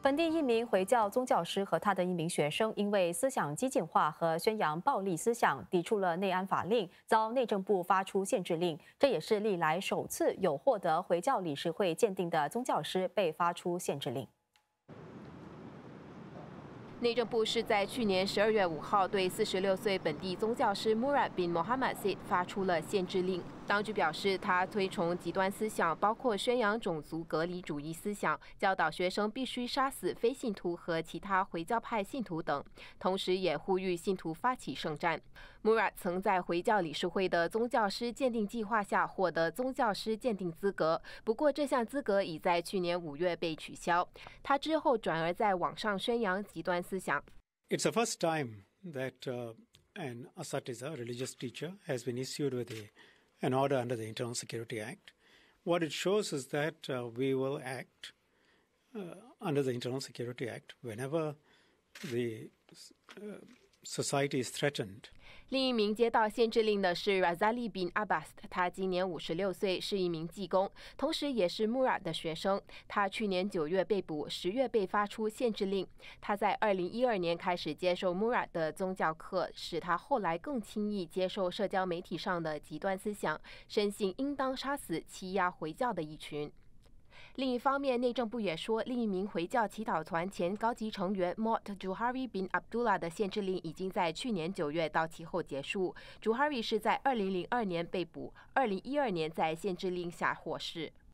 本地一名回教宗教师和他的一名学生，因为思想激进化和宣扬暴力思想，抵触了内安法令，遭内政部发出限制令。这也是历来首次有获得回教理事会鉴定的宗教师被发出限制令。 内政部是在去年12月5号对46岁本地宗教师 Murad bin Mohammad Said 发出了限制令。当局表示，他推崇极端思想，包括宣扬种族隔离主义思想，教导学生必须杀死非信徒和其他回教派信徒等，同时也呼吁信徒发起圣战。Murad 曾在回教理事会的宗教师鉴定计划下获得宗教师鉴定资格，不过这项资格已在去年5月被取消。他之后转而在网上宣扬极端思想。 It's the first time that an asatiza, religious teacher, has been issued with an order under the Internal Security Act. What it shows is that we will act under the Internal Security Act whenever the society is threatened. 另一名接到限制令的是 Razali bin Abbas， 他今年56岁，是一名技工，同时也是 Murad 的学生。他去年9月被捕，10月被发出限制令。他在2012年开始接受 Murad 的宗教课，使他后来更轻易接受社交媒体上的极端思想，深信应当杀死欺压回教的一群。 另一方面，内政部也说，另一名回教祈祷团前高级成员 Mort Juhari bin Abdullah 的限制令已经在去年9月到期后结束。Juhari 是在2002年被捕，2012年在限制令下获释。